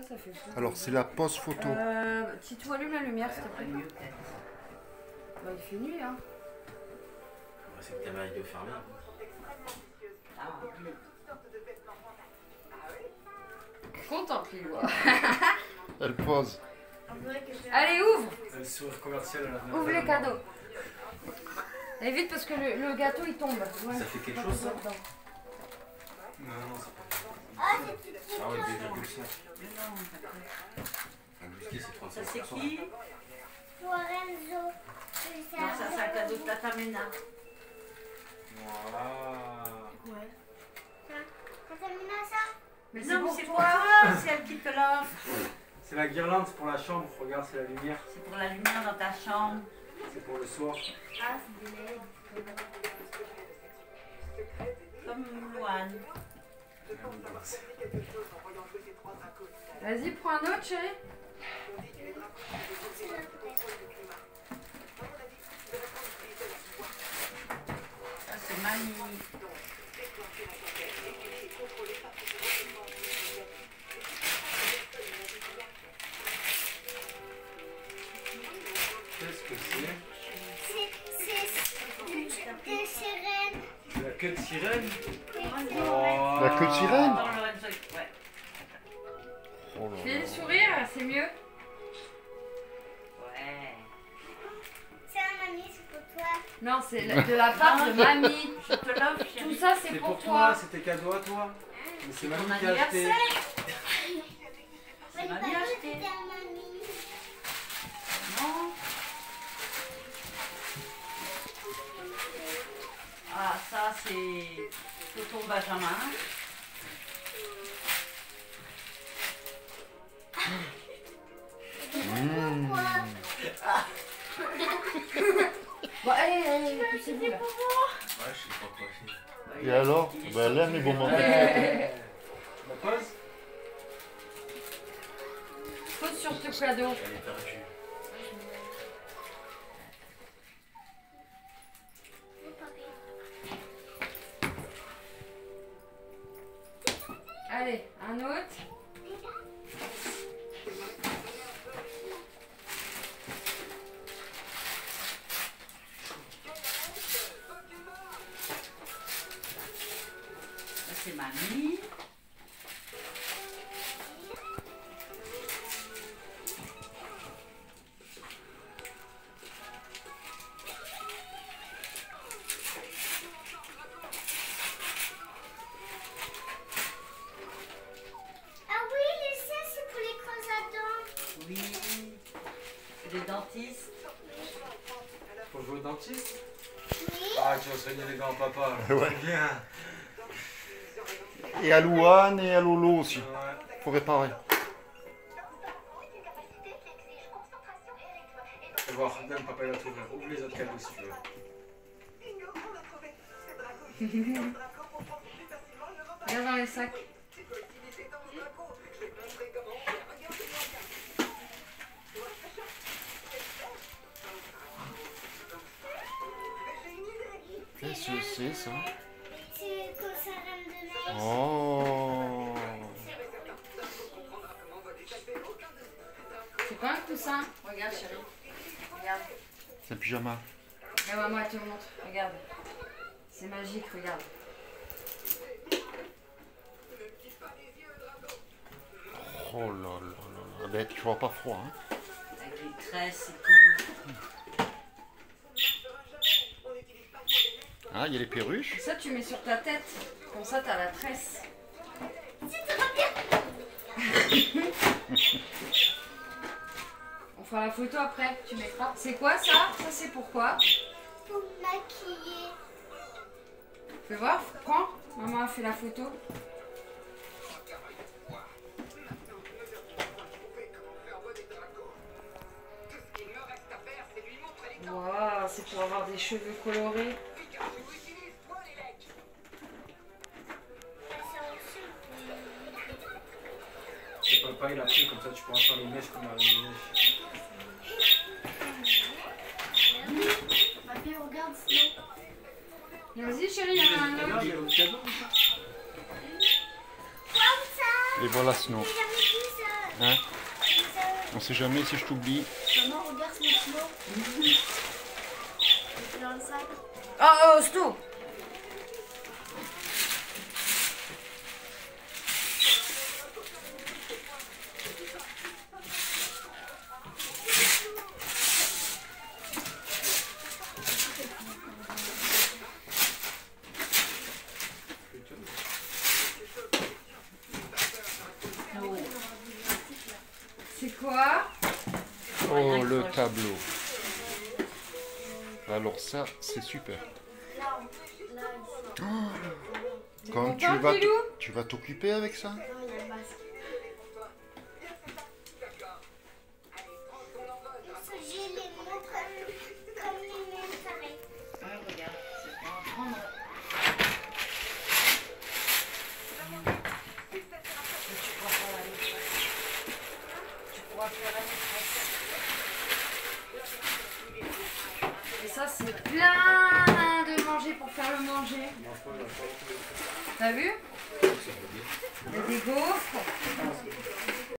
Ça fait fou. Alors, c'est la pose photo. Si tu allumes la lumière, s'il te plaît. Bah, il fait nuit, hein. C'est que t'as mal de fermer. Contemple, lui. Elle pose. Allez, ouvre. Le sourire commercial à la fin. Ouvre les cadeaux. Allez vite parce que le gâteau il tombe. Ouais. Ça fait quelque chose, ça? Dedans. Non, c'est pas. Ah ouais, 2,5. Un busquet, c'est 35. Ça c'est qui? Lorenzo. Non, ça c'est un cadeau de Tata Mena. Voilà. Ouais. Ça termine à ça? Mais Non, mais pour c'est pour toi. toi, c'est elle qui te l'offre. C'est la guirlande, c'est pour la chambre. Regarde, c'est la lumière. C'est pour la lumière dans ta chambre. C'est pour le soir. Ah, c'est des LED. Comme Louane. Vas-y, prends un autre, chérie. Ça c'est Mamie. Qu'est-ce que c'est? C'est des sirènes. La queue de sirène? La queue de sirène? Dans Lorenzo, ouais. Oh là Fais là. le sourire, c'est mieux. Ouais. C'est un ami, c'est pour toi. Non, c'est de la part de mamie. Je te l'offre, Tout chérie. ça, c'est C'est pour pour toi. toi, c'est tes cadeaux à toi. Mais c'est Ton mamie qui a acheté. anniversaire. On m'a pas bien dit acheté. que c'était un ami. Non. Ah, ça c'est Tonton Benjamin. Pourquoi? Bon, allez, poussez-vous là. Ouais, je sais pas quoi c'est. Et alors? Ben, elle aime les bons moments. La pause? Pose sur ce cadeau. Elle est perdue. Allez, un autre. Ça c'est Mamie. Ah oui, je sais, c'est pour les creuses à dents. Oui. C'est des dentistes. Pour jouer au dentiste? Oui. Ah, tu vas soigner les dents, papa. Ouais. Bien. Et à Louane et à Lolo aussi. Ouais. Faut réparer. Fais voir, donne papa il va t'ouvrir. Ouvre les autres cadeaux si tu veux. Regarde dans les sacs. Qu'est-ce que c'est ça? C'est comme ça, Reine de Neige. Oh. C'est quoi un coussin? Regarde, chérie. Regarde. C'est le pyjama. La maman, elle te montre. Regarde. C'est magique, regarde. Oh là là là là. Ben, tu vois pas froid, hein? Avec des tresses et tout. Ah, il y a les perruches. Ça, tu mets sur ta tête. Comme ça, t'as la tresse. On fera la photo après. Tu mettras. C'est quoi ça? Ça, c'est pourquoi? Pour me maquiller. Fais voir. Prends. Maman a fait la photo. Waouh, c'est pour avoir des cheveux colorés. Et papa il a pris, comme ça tu pourras faire les mèches comme la reine des neiges. Papy, regarde sinon. Vas-y, chérie, il y en a un autre. Regarde, il y a l'autre cadeau. Comme ça. Et voilà Snow. J'ai jamais vu ça. Hein? On sait jamais si je t'oublie. Maman, regarde ce stylo. C'est dans le sac. Oh, oh, stop. C'est quoi? Oh, le tableau. Alors ça, c'est super. Là, là, ici. Quand content, Pilou? tu vas t'occuper avec ça? Non, il y a le masque. J'ai les mots comme les mêmes carrés. Ouais, regarde, c'est pour en prendre. Tu pourras faire la maîtresse. Et ça, c'est plein de manger pour faire le manger. T'as vu? Il y a des gaufres.